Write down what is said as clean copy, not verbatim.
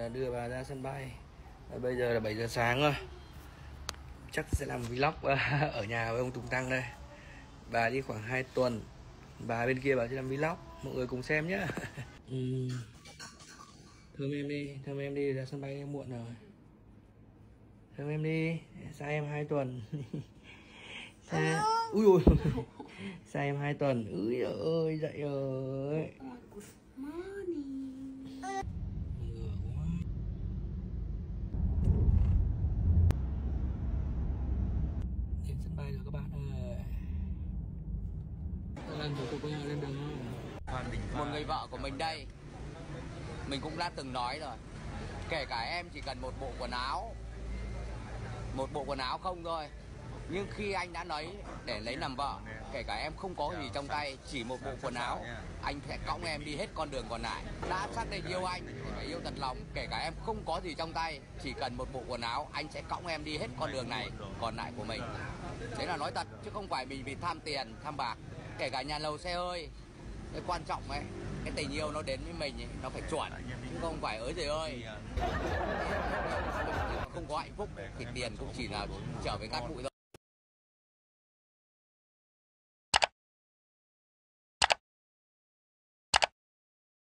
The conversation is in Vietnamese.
đưa bà ra sân bay. Bây giờ là 7 giờ sáng rồi. Chắc sẽ làm vlog ở nhà với ông Tùng Tăng đây. Bà đi khoảng 2 tuần. Bà bên kia bà sẽ làm vlog, mọi người cùng xem nhá. Thơm em đi, thơm em đi, ra sân bay em muộn rồi. Thơm em đi, xa em 2 tuần. Xa, ui ui, xa em 2 tuần. Úi ơi, dậy rồi. Đến sân bay rồi các bạn ơi. Làm thủ tục lên đường không? Một người vợ của mình đây, mình cũng đã từng nói rồi, kể cả em chỉ cần một bộ quần áo không thôi, nhưng khi anh đã lấy để lấy làm vợ, kể cả em không có gì trong tay, chỉ một bộ quần áo, anh sẽ cõng em đi hết con đường còn lại. Đã xác định yêu anh thì phải yêu thật lòng, kể cả em không có gì trong tay, chỉ cần một bộ quần áo, anh sẽ cõng em đi hết con đường này còn lại của mình. Đấy là nói thật, chứ không phải mình vì tham tiền, tham bạc. Kể cả nhà lầu xe hơi, cái quan trọng ấy, cái tình yêu nó đến với mình ấy, nó phải chuẩn, chứ không phải ới giời ơi. Không có hạnh phúc thì tiền cũng chỉ là trở về cát bụi thôi.